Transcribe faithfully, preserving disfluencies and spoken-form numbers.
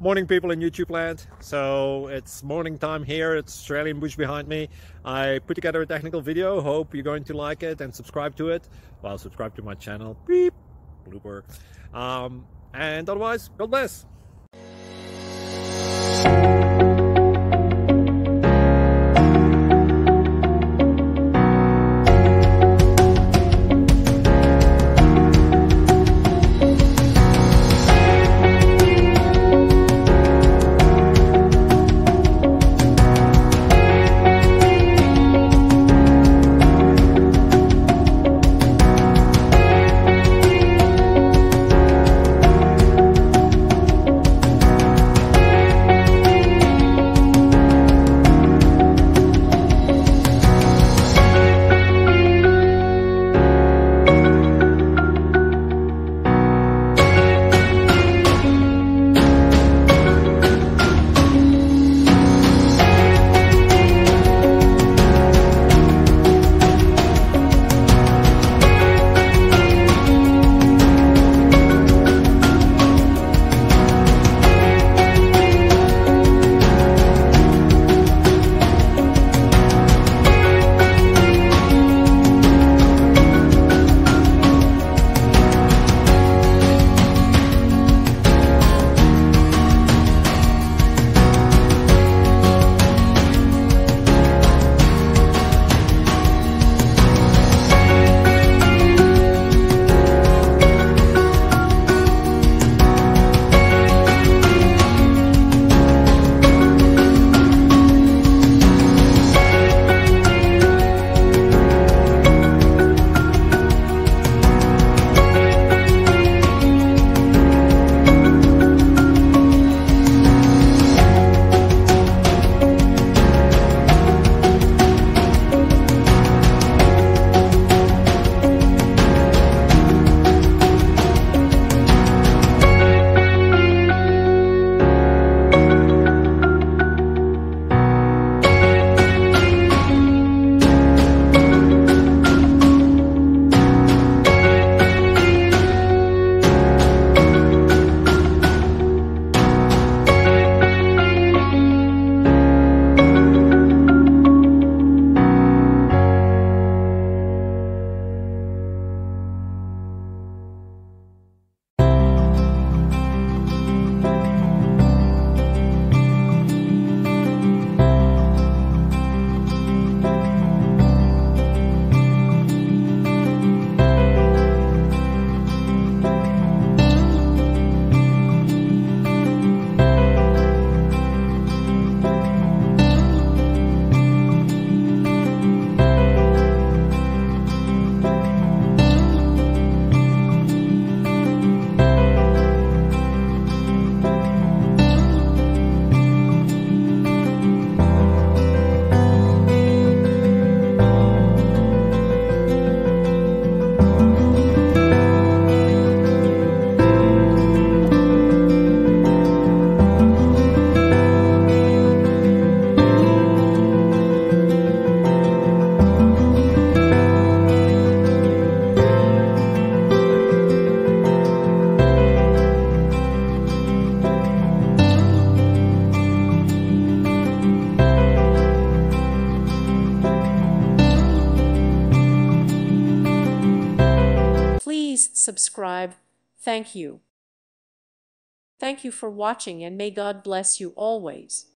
Morning, people in YouTube land. So it's morning time here. It's Australian bush behind me. I put together a technical video. Hope you're going to like it and subscribe to it. Well, subscribe to my channel. Beep. Blooper. Um, and otherwise, God bless. Please subscribe. Thank you. Thank you for watching, and may God bless you always.